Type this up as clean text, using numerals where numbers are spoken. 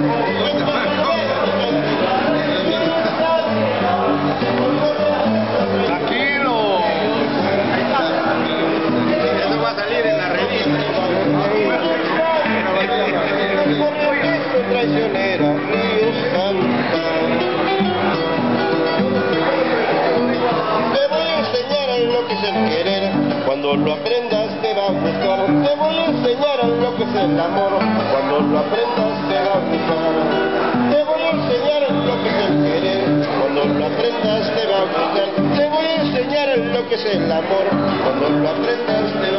Tranquilo. Eso va a salir en la revista. Traicionera, Río Santa. Te voy a enseñar lo que es el querer, cuando lo aprendas te va a gustar. Te voy a enseñar lo que es el amor, cuando lo aprendas te va a gustar. Te voy a enseñar lo que es el querer, cuando lo aprendas te va a gustar. Te voy a enseñar lo que es el amor, cuando lo aprendas te va a gustar.